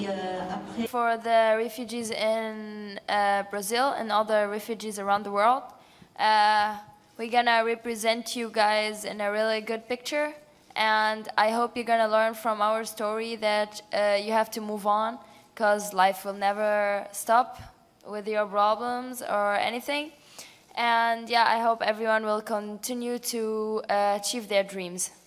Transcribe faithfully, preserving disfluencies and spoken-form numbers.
For the refugees in uh, Brazil and other refugees around the world, uh, we're gonna represent you guys in a really good picture, and I hope you're gonna learn from our story that uh, you have to move on, because life will never stop with your problems or anything. And yeah, I hope everyone will continue to uh, achieve their dreams.